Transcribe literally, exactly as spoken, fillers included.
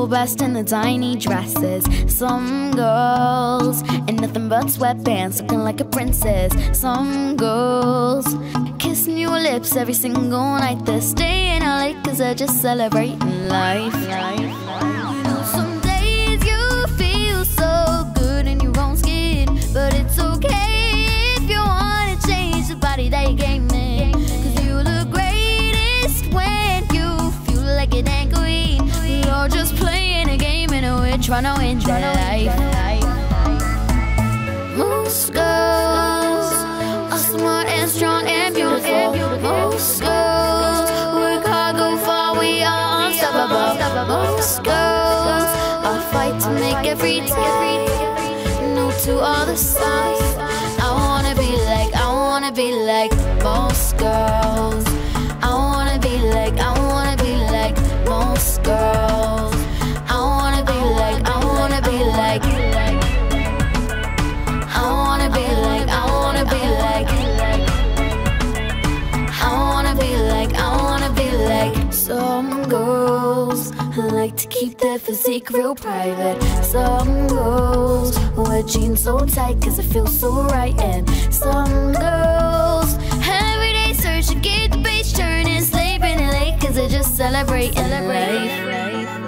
feel best in the tiny dresses. Some girls in nothing but sweatpants, looking like a princess. Some girls kissing your lips every single night. They're staying out late cause they're just celebrating life. You know, some days you feel so good in your own skin, but it's okay if you wanna change the body that you gave me. Cause you look greatest when you feel like an queen. You're just playing a game and we're trying to win that life. Most girls are smart and strong and beautiful. Most girls work hard, go far, we are unstoppable. Most girls are fight to make every day new to all the sides. I wanna be like, I wanna be like most girls. I wanna be like, I wanna be like most girls. I wanna be like, I wanna be like, I wanna be like, I wanna be like, I wanna be like, I wanna be like. Some girls like to keep their physique real private. Some girls wear jeans so tight cause it feels so right. And some girls every day search to get the page turning, sleeping late cause they're just celebrating life.